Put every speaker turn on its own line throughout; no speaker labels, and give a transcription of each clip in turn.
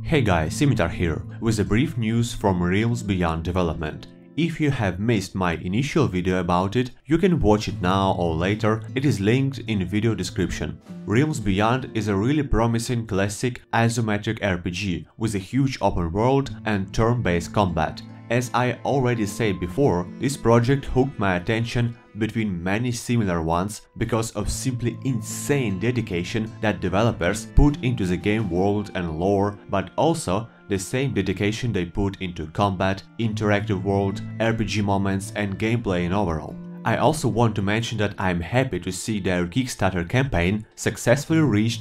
Hey guys, Simitar here, with a brief news from Realms Beyond development. If you have missed my initial video about it, you can watch it now or later, it is linked in video description. Realms Beyond is a really promising classic isometric RPG with a huge open world and turn-based combat. As I already said before, this project hooked my attention between many similar ones because of simply insane dedication that developers put into the game world and lore, but also the same dedication they put into combat, interactive world, RPG moments and gameplay in overall. I also want to mention that I'm happy to see their Kickstarter campaign successfully reached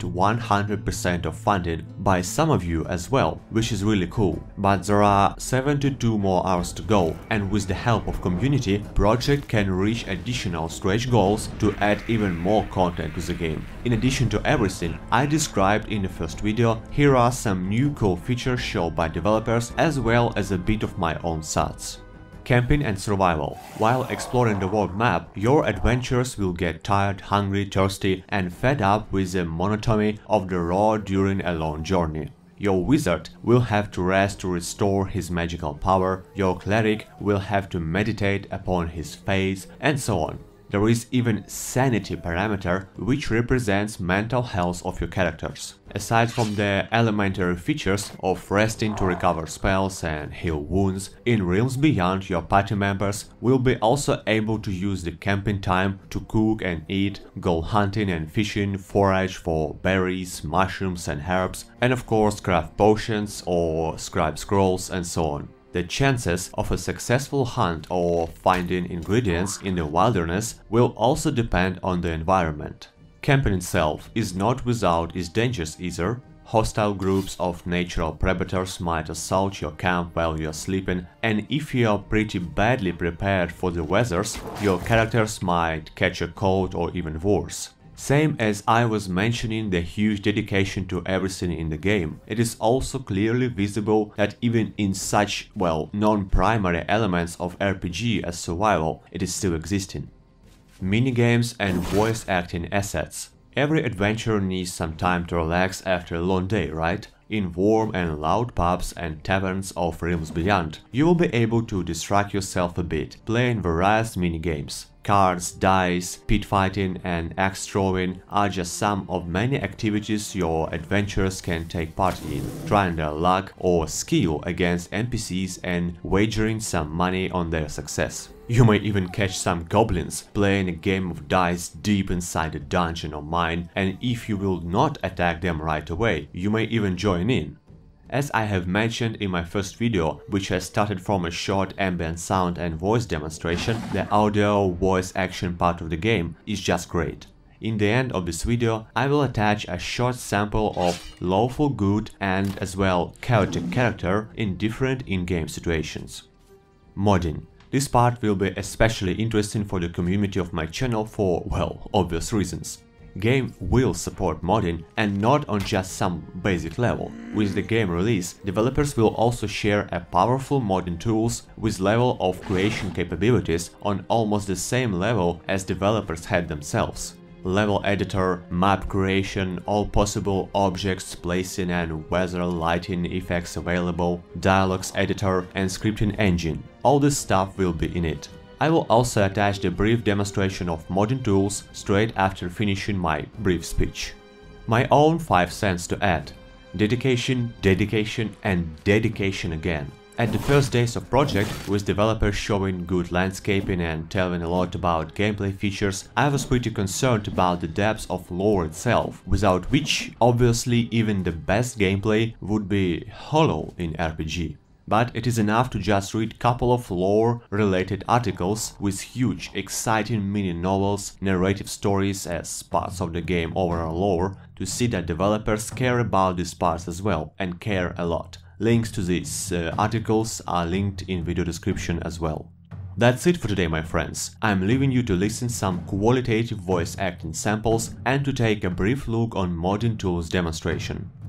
100% of funding by some of you as well, which is really cool. But there are 72 more hours to go, and with the help of community, project can reach additional stretch goals to add even more content to the game. In addition to everything I described in the first video, here are some new cool features shown by developers as well as a bit of my own thoughts. Camping and survival. While exploring the world map, your adventurers will get tired, hungry, thirsty and fed up with the monotony of the road during a long journey. Your wizard will have to rest to restore his magical power, your cleric will have to meditate upon his faith, and so on. There is even sanity parameter, which represents mental health of your characters. Aside from the elementary features of resting to recover spells and heal wounds, in Realms Beyond your party members will be also able to use the camping time to cook and eat, go hunting and fishing, forage for berries, mushrooms and herbs, and of course craft potions or scribe scrolls and so on. The chances of a successful hunt or finding ingredients in the wilderness will also depend on the environment. Camping itself is not without its dangers either. Hostile groups of natural predators might assault your camp while you are sleeping, and if you are pretty badly prepared for the weathers, your characters might catch a cold or even worse. Same as I was mentioning the huge dedication to everything in the game, it is also clearly visible that even in such, well, non-primary elements of RPG as survival, it is still existing. Minigames and voice acting assets. Every adventurer needs some time to relax after a long day, right? In warm and loud pubs and taverns of Realms Beyond, you will be able to distract yourself a bit, playing various minigames. Cards, dice, pit fighting and axe throwing are just some of many activities your adventurers can take part in, trying their luck or skill against NPCs and wagering some money on their success. You may even catch some goblins playing a game of dice deep inside a dungeon or mine, and if you will not attack them right away, you may even join in. As I have mentioned in my first video, which has started from a short ambient sound and voice demonstration, the audio voice action part of the game is just great. In the end of this video, I will attach a short sample of lawful good and as well chaotic character in different in-game situations. Modding. This part will be especially interesting for the community of my channel for, well, obvious reasons. Game will support modding, and not on just some basic level. With the game release, developers will also share a powerful modding tools with level of creation capabilities on almost the same level as developers had themselves. Level editor, map creation, all possible objects placing and weather lighting effects available, dialogues editor and scripting engine. All this stuff will be in it. I will also attach the brief demonstration of modding tools straight after finishing my brief speech. My own 5 cents to add. Dedication, dedication and dedication again. At the first days of project, with developers showing good landscaping and telling a lot about gameplay features, I was pretty concerned about the depth of lore itself, without which, obviously, even the best gameplay would be hollow in RPG. But it is enough to just read couple of lore-related articles with huge, exciting mini-novels, narrative stories as parts of the game overall lore, to see that developers care about these parts as well, and care a lot. Links to these articles are linked in video description as well. That's it for today, my friends. I'm leaving you to listen some qualitative voice acting samples and to take a brief look on modding tools demonstration.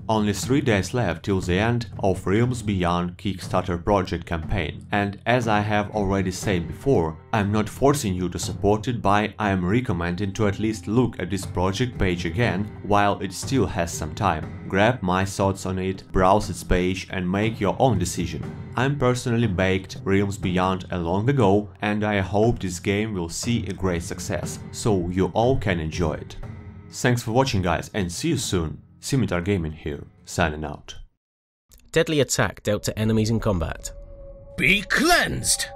Only 3 days left till the end of Realms Beyond Kickstarter project campaign, and as I have already said before, I'm not forcing you to support it, but I am recommending to at least look at this project page again while it still has some time. Grab my thoughts on it, browse its page and make your own decision. I'm personally backed Realms Beyond a long ago, and I hope this game will see a great success, so you all can enjoy it. Thanks for watching guys, and see you soon. Scimitar Gaming here, signing out.
Deadly attack dealt to enemies in combat.
Be cleansed!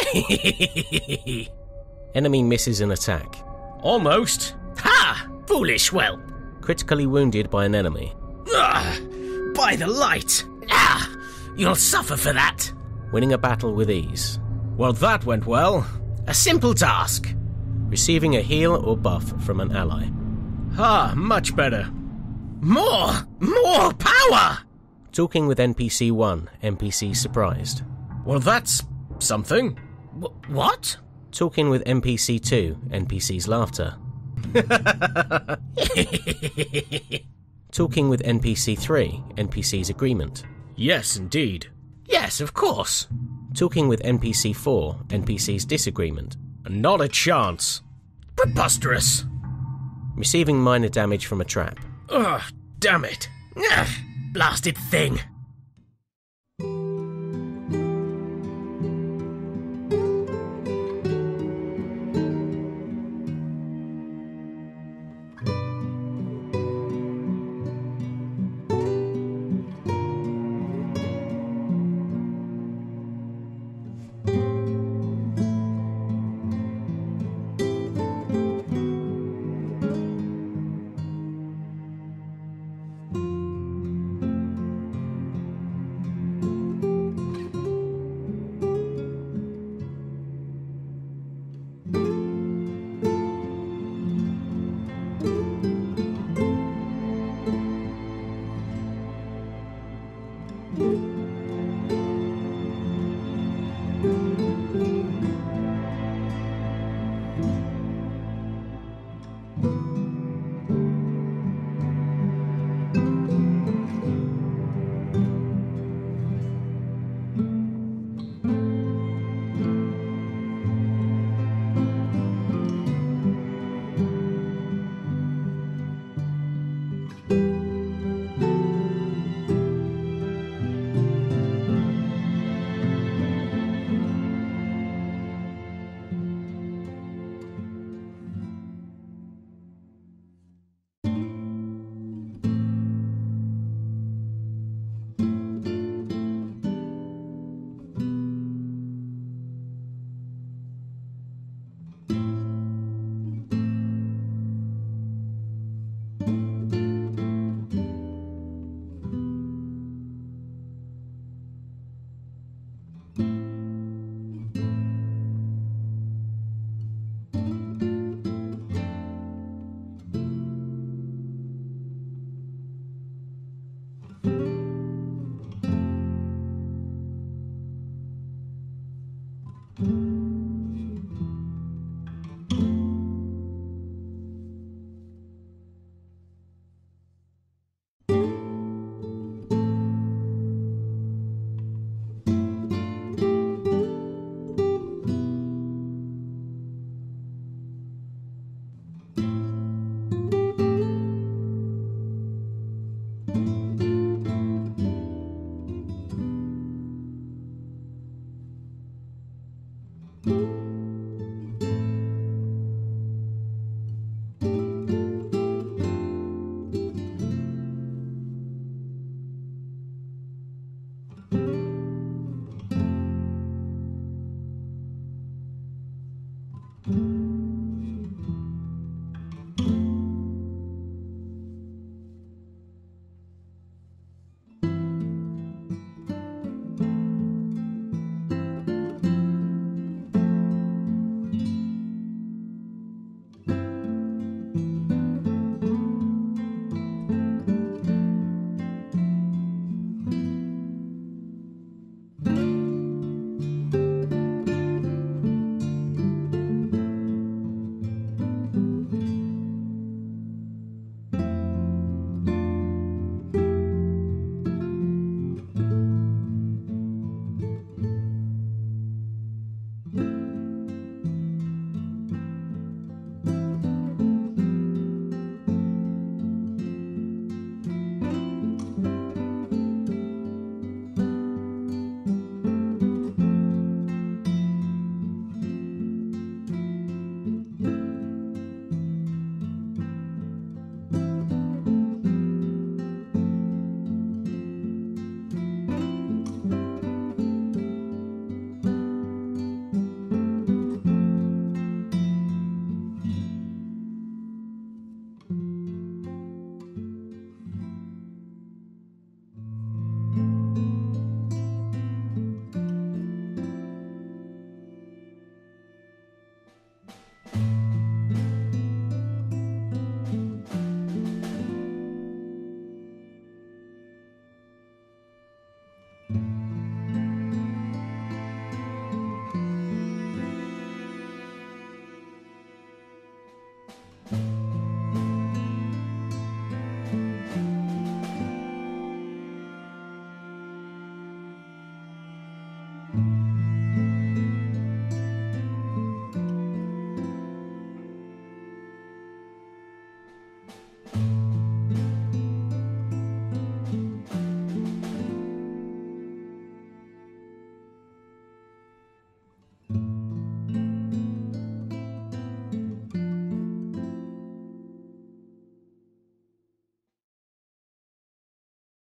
Enemy misses an attack.
Almost. Ha! Foolish whelp!
Critically wounded by an enemy.
By the light! Ah! You'll suffer for that!
Winning a battle with ease.
Well, that went well. A simple task.
Receiving a heal or buff from an ally.
Ah, much better. More power!
Talking with NPC 1, NPC surprised.
Well, that's something. What?
Talking with NPC 2, NPC's laughter. Talking with NPC 3, NPC's agreement.
Yes, indeed. Yes, of course.
Talking with NPC 4, NPC's disagreement.
Not a chance. Preposterous.
Receiving minor damage from a trap.
Ugh, damn it. Ugh, blasted thing.
you